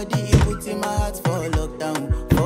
body, it puts in my heart for lockdown,